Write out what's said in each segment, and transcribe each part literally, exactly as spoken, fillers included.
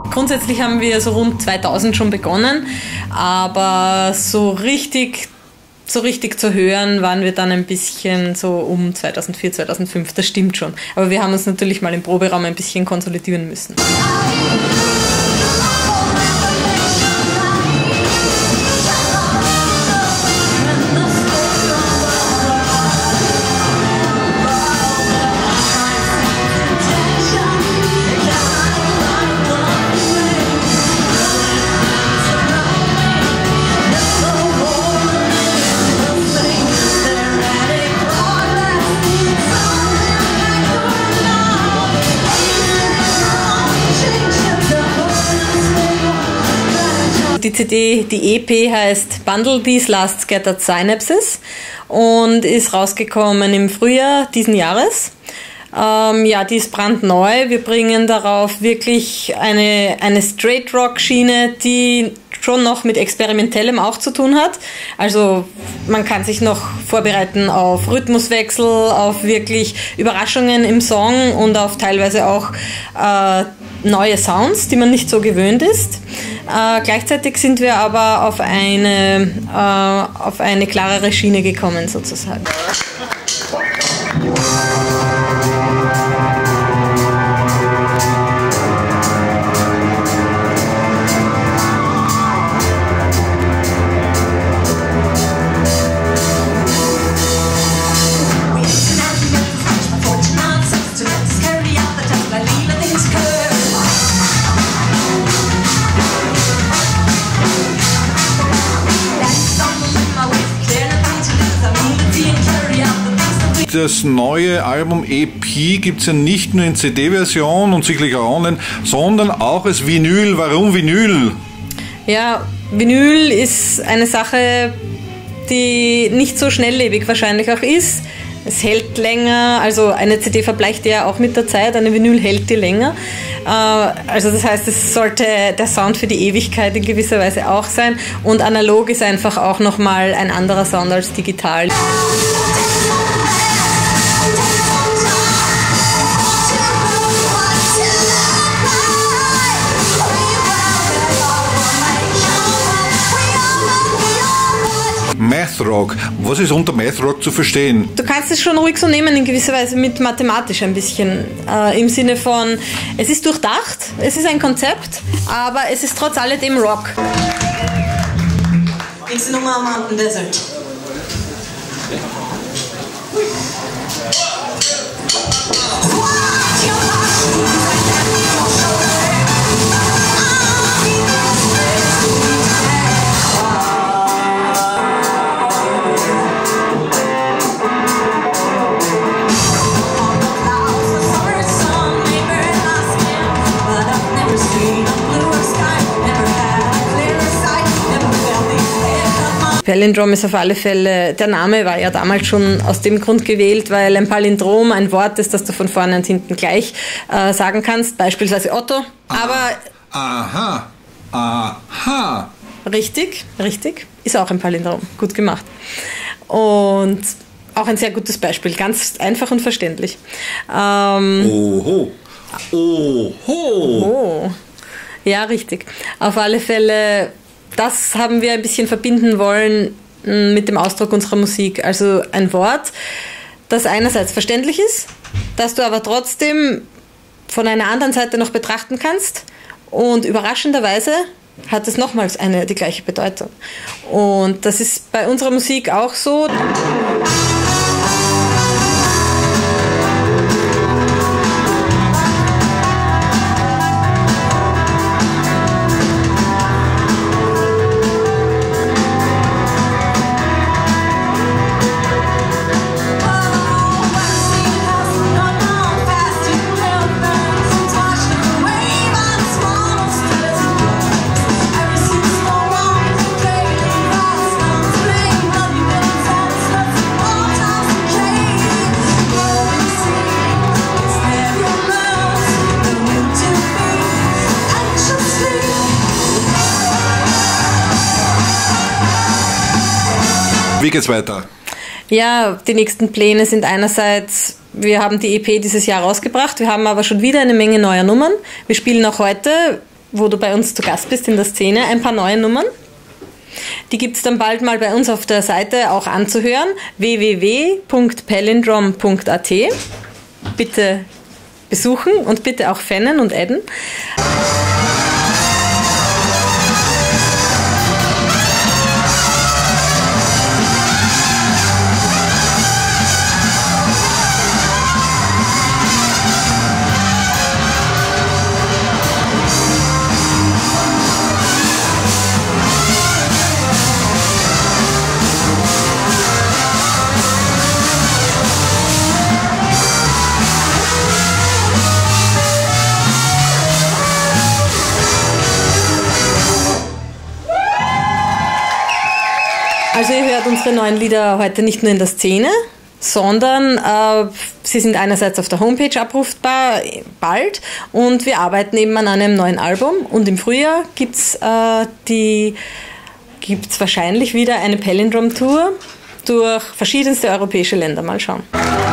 Grundsätzlich haben wir so rund zweitausend schon begonnen, aber so richtig, so richtig zu hören waren wir dann ein bisschen so um zweitausendvier, zweitausendfünf, das stimmt schon. Aber wir haben uns natürlich mal im Proberaum ein bisschen konsolidieren müssen. Die C D, die E P heißt Bumblebee's Last Scattered Synapses und ist rausgekommen im Frühjahr diesen Jahres. Ähm, ja, die ist brandneu. Wir bringen darauf wirklich eine, eine Straight-Rock-Schiene, die schon noch mit Experimentellem auch zu tun hat. Also man kann sich noch vorbereiten auf Rhythmuswechsel, auf wirklich Überraschungen im Song und auf teilweise auch äh, neue Sounds, die man nicht so gewöhnt ist. Äh, gleichzeitig sind wir aber auf eine, äh, auf eine klarere Schiene gekommen sozusagen. Das neue Album E P gibt es ja nicht nur in C D-Version und sicherlich auch online, sondern auch als Vinyl. Warum Vinyl? Ja, Vinyl ist eine Sache, die nicht so schnelllebig wahrscheinlich auch ist. Es hält länger, also eine C D verbleicht ja auch mit der Zeit, eine Vinyl hält die länger. Also das heißt, es sollte der Sound für die Ewigkeit in gewisser Weise auch sein. Und analog ist einfach auch nochmal ein anderer Sound als digital. Math Rock. Was ist unter Math Rock zu verstehen? Du kannst es schon ruhig so nehmen, in gewisser Weise mit mathematisch ein bisschen. Äh, Im Sinne von, es ist durchdacht, es ist ein Konzept, aber es ist trotz alledem Rock. Nächste Nummer, Mountain Desert. Palindrom ist auf alle Fälle, der Name war ja damals schon aus dem Grund gewählt, weil ein Palindrom ein Wort ist, das du von vorne und hinten gleich äh, sagen kannst, beispielsweise Otto. Aber aha, aha. Richtig, richtig, ist auch ein Palindrom, gut gemacht. Und auch ein sehr gutes Beispiel, ganz einfach und verständlich. Ähm, Oho, oho. Oh. Ja, richtig. Auf alle Fälle, das haben wir ein bisschen verbinden wollen mit dem Ausdruck unserer Musik. Also ein Wort, das einerseits verständlich ist, das du aber trotzdem von einer anderen Seite noch betrachten kannst und überraschenderweise hat es nochmals eine die gleiche Bedeutung. Und das ist bei unserer Musik auch so. Wie geht's weiter? Ja, die nächsten Pläne sind einerseits, wir haben die E P dieses Jahr rausgebracht, wir haben aber schon wieder eine Menge neuer Nummern. Wir spielen auch heute wo du bei uns zu Gast bist in der Szene, ein paar neue Nummern. Die gibt es dann bald mal bei uns auf der Seite auch anzuhören, w w w punkt palindrome punkt a t. Bitte besuchen und bitte auch fannen und adden. Also ihr hört unsere neuen Lieder heute nicht nur in der Szene, sondern äh, sie sind einerseits auf der Homepage abrufbar, bald, und wir arbeiten eben an einem neuen Album, und im Frühjahr gibt es äh, die gibt's wahrscheinlich wieder eine Palindrome-Tour durch verschiedenste europäische Länder. Mal schauen.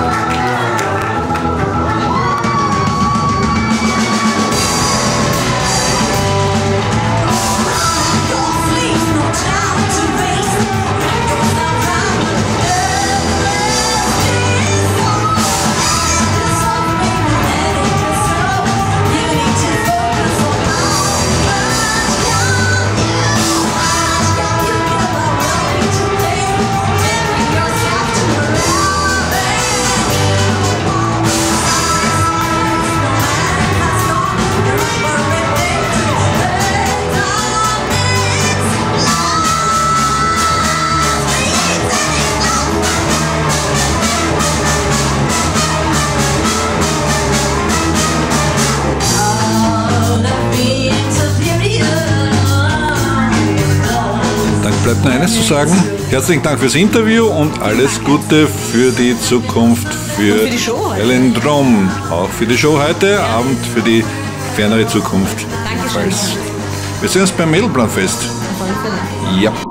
Bleibt nur eines zu sagen. Herzlichen Dank fürs Interview und alles Gute für die Zukunft, für, für die Show heute. Palindrome. Auch für die Show heute Abend, für die fernere Zukunft. Dankeschön. Wir sehen uns beim Mädelplanfest. Ja.